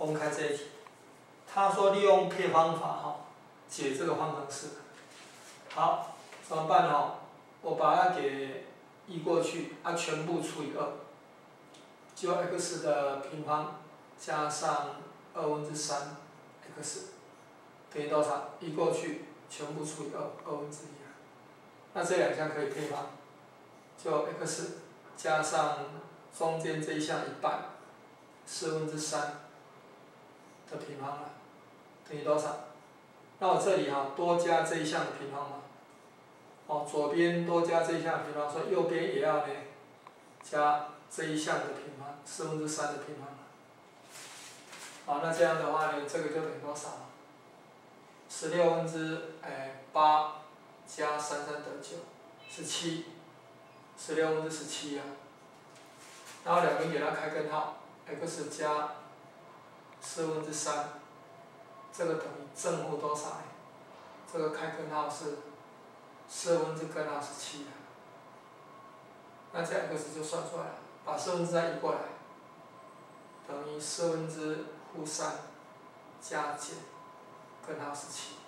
我们看这一题，他说利用配方法解这个方程式。好，怎么办我把它给移过去，全部除以2，就 x 的平方加上3/2 x 等于多少？移过去，全部除以2/2。那这两项可以配方，就 x 加上中间这一项一半，3/4的平方了，等于多少？那我这里多加这一项的平方嘛，左边多加这一项的平方，所以右边也要呢加这一项的平方，3/4的平方。好，那这样的话呢，这个就等于多少？16/8加33得9，是7，16/17啊。然后两边给它开根号 ，x 加3/4，这个等于正负多少呢？这个开根号是4/根号是7啊。那这 x 就算出来了，把3/4移过来，等于4/-3加减根号是7。